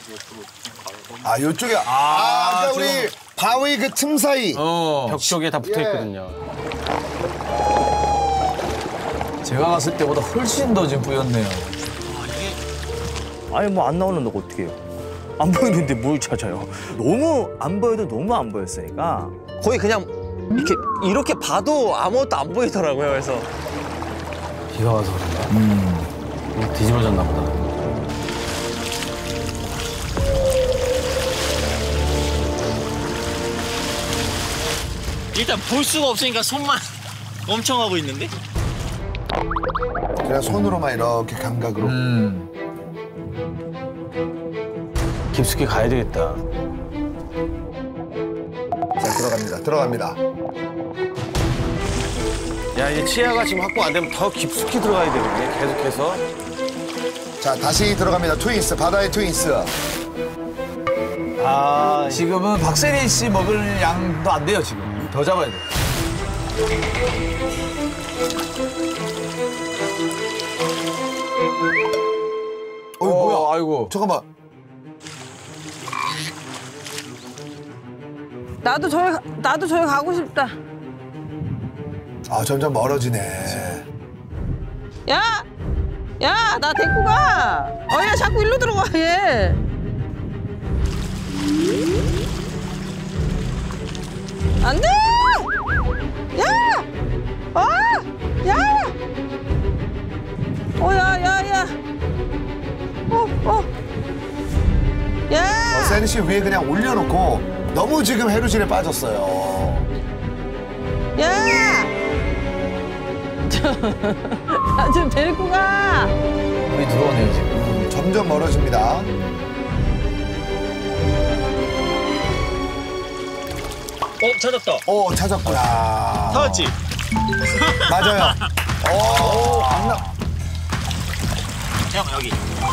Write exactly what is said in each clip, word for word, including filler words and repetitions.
아, 요쪽에. 아, 아 그러니까 우리 바위 그 틈 사이. 어, 벽 쪽에 다 붙어 있거든요. 예. 제가 갔을 때보다 훨씬 더 지금 뿌였네요. 아니 뭐 안 나오는 거 어떻게 해요? 안 보이는데 뭘 찾아요? 너무 안 보여도 너무 안 보였으니까 거의 그냥 이렇게 이렇게 봐도 아무것도 안 보이더라고요. 그래서 비가 와서 그런가? 음. 뒤집어졌나 보다. 일단 볼 수가 없으니까 손만 엄청 하고 있는데? 그냥 손으로만 이렇게 감각으로. 음. 깊숙이 가야 되겠다. 자, 들어갑니다. 들어갑니다. 야, 이제 치아가 지금 확보 안 되면 더 깊숙이 들어가야 되거든요. 계속해서. 자, 다시 들어갑니다. 트윈스, 바다의 트윈스. 아, 지금은 박세리 씨 먹을 양도 안 돼요, 지금. 더 잡아야 돼. 어, 뭐야? 아이고. 잠깐만. 나도 저기 가- 나도 저기 가고 싶다. 아, 점점 멀어지네. 야, 야, 나 데리고 가. 어, 야, 자꾸 일로 들어가 얘. 안 돼! 야! 아! 야! 어, 야, 야, 야. 어, 어. 야! 어, 세리 씨 위에 그냥 올려놓고 너무 지금 해루질에 빠졌어요. 야! 나 좀 데리고 가. 물이 들어오네요, 지금. 점점 멀어집니다. 어, 찾았다. 오, 찾았구나. 찾았지? 맞아요. 오, 안 나. 형, 여기.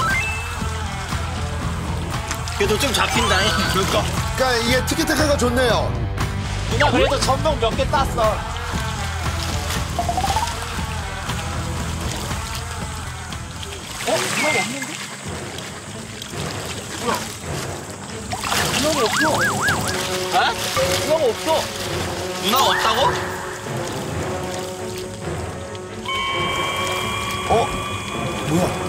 그래도 좀 잡힌다. 그러니까. 그러니까 이게 티키타카가 좋네요. 누나 그래도 전병 몇 개 땄어. 어? 누나가 없는데? 뭐야? 누나가 없어. 에? 누나가 없어. 누나가 없다고? 어? 뭐야?